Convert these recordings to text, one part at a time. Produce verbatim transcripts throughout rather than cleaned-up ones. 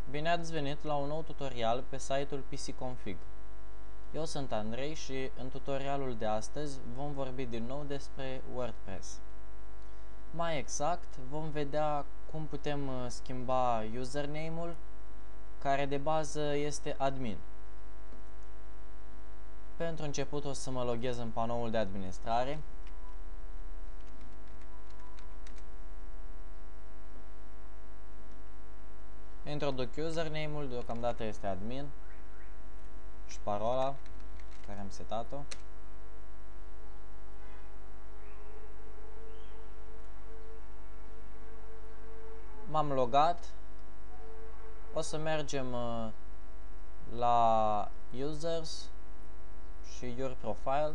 Bine ați venit la un nou tutorial pe site-ul P C Config. Eu sunt Andrei și în tutorialul de astăzi vom vorbi din nou despre WordPress. Mai exact, vom vedea cum putem schimba username-ul, care de bază este admin. Pentru început o să mă loghez în panoul de administrare. Introduc username-ul, deocamdată este admin, și parola care am setat-o. M-am logat. O să mergem uh, la Users și Your Profile.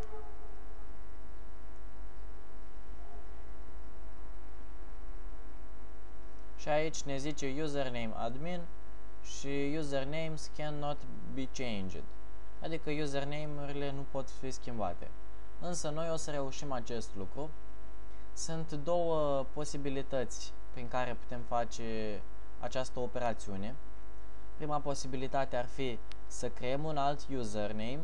Și aici ne zice username admin și usernames cannot be changed. Adică username-urile nu pot fi schimbate. Însă noi o să reușim acest lucru. Sunt două posibilități prin care putem face această operațiune. Prima posibilitate ar fi să creăm un alt username,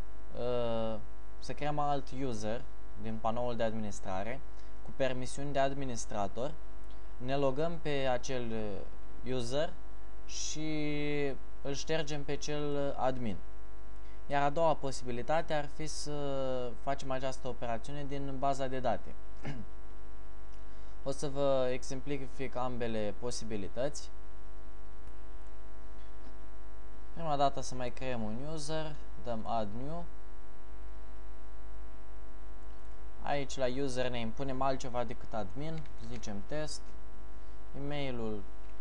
să creăm alt user din panoul de administrare cu permisiuni de administrator. Ne logăm pe acel user și îl ștergem pe cel admin. Iar a doua posibilitate ar fi să facem această operațiune din baza de date. O să vă exemplific ambele posibilități. Prima dată să mai creăm un user, dăm add new. Aici la username punem altceva decât admin, zicem test. E-mailul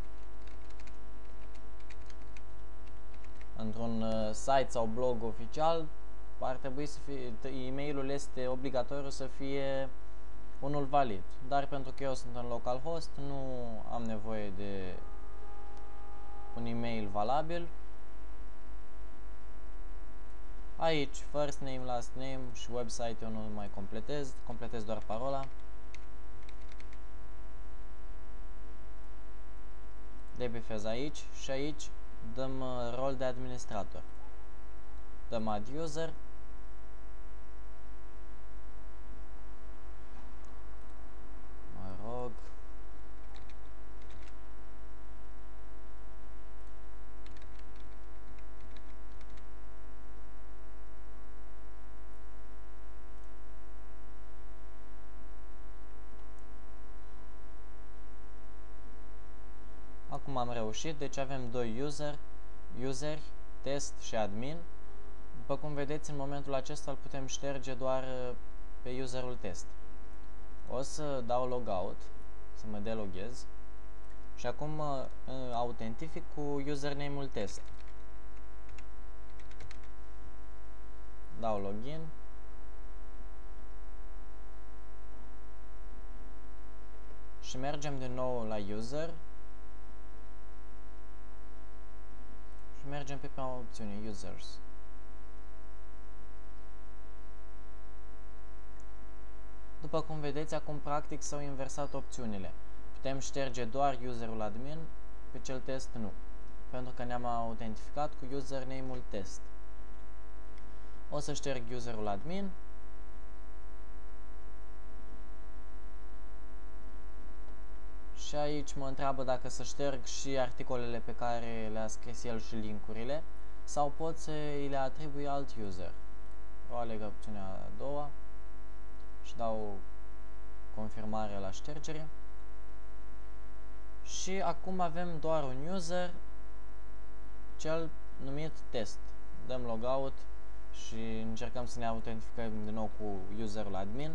într-un uh, site sau blog oficial ar trebui să fie, e-mailul este obligatoriu să fie unul valid, dar pentru că eu sunt în localhost nu am nevoie de un e-mail valabil. Aici first name, last name și website eu nu mai completez, completez doar parola. Debifez aici și aici dăm uh, rol de administrator. Dăm add user. Mă rog. Acum am reușit, deci avem doi user, useri, test și admin. După cum vedeți, în momentul acesta îl putem șterge doar pe userul test. O să dau logout, să mă deloghez și acum mă autentific cu username-ul test. Dau login. Și mergem din nou la user. Și mergem pe prima opțiune, users. După cum vedeți, acum practic s-au inversat opțiunile. Putem șterge doar userul admin, pe cel test nu, pentru că ne-am autentificat cu username-ul test. O să șterg userul admin. Și aici mă întreabă dacă să șterg și articolele pe care le-a scris el și linkurile sau pot să îi le atribui alt user. O aleg opțiunea a doua și dau confirmare la ștergere. Și acum avem doar un user, cel numit test. Dăm logout și încercăm să ne autentificăm din nou cu userul admin.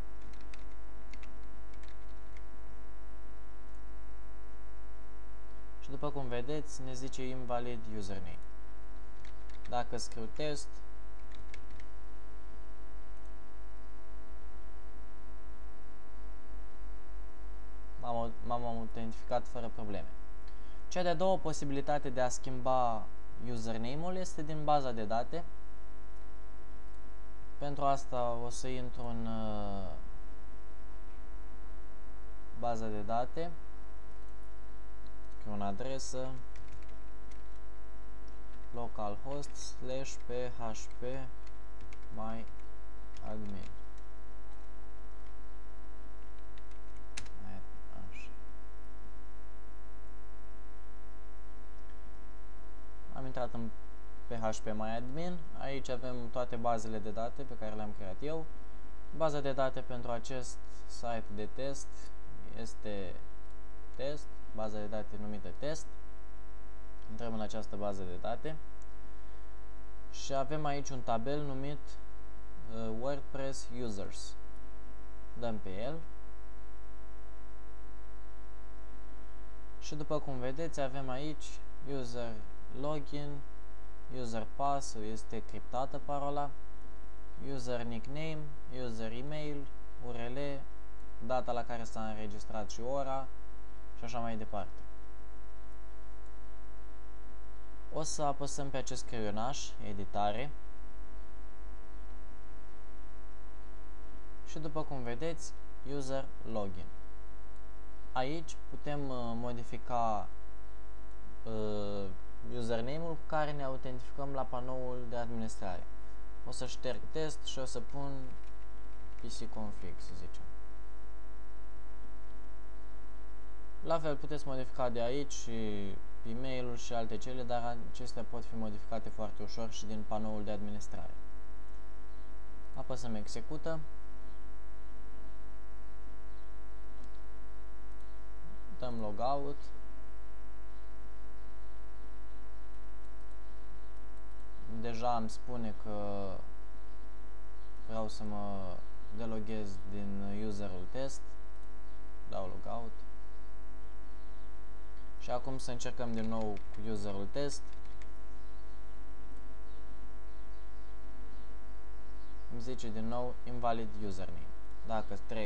Și după cum vedeți, ne zice invalid username. Dacă scriu test, m-am autentificat fără probleme. Cea de-a doua posibilitate de a schimba username-ul este din baza de date. Pentru asta o să intru în uh, baza de date, scriu o adresă, localhost slash php my admin. Așa. Am intrat în php my admin. Aici avem toate bazele de date pe care le-am creat eu. Baza de date pentru acest site de test este test, baza de date numită test. Intrăm în această bază de date și avem aici un tabel numit uh, WordPress Users. Dăm pe el și după cum vedeți avem aici user login, user pass, este criptată parola, user nickname, user email, U R L, data la care s-a înregistrat și ora și așa mai departe. O să apăsăm pe acest creionaș, editare, și după cum vedeți, user login. Aici putem uh, modifica uh, username-ul cu care ne autentificăm la panoul de administrare. O să șterg test și o să pun P C config, să zicem. La fel puteți modifica de aici și e-mail-ul și alte cele, dar acestea pot fi modificate foarte ușor și din panoul de administrare. Apăsăm execută. Dăm logout. Deja îmi spune că vreau să mă deloghez din userul test. Dau logout. Și acum să încercăm din nou cu userul test. Îmi zice din nou invalid username. Dacă trec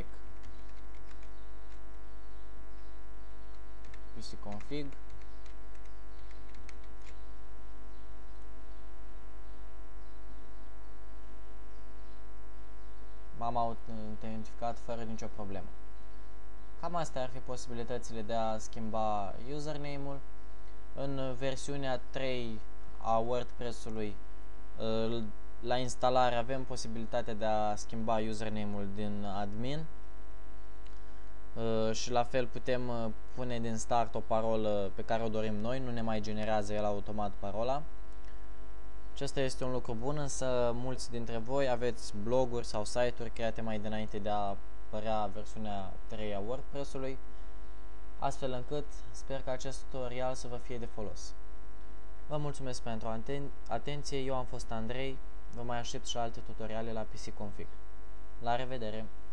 P C config, m-am autentificat fără nicio problemă. Cam astea ar fi posibilitățile de a schimba username-ul. În versiunea trei a WordPress-ului, la instalare avem posibilitatea de a schimba username-ul din admin și la fel putem pune din start o parolă pe care o dorim noi, nu ne mai generează el automat parola. Acesta este un lucru bun, însă mulți dintre voi aveți bloguri sau site-uri create mai dinainte de a apărea versiunea trei a WordPress-ului, astfel încât sper că acest tutorial să vă fie de folos. Vă mulțumesc pentru aten atenție, eu am fost Andrei, vă mai aștept și alte tutoriale la P C config. La revedere!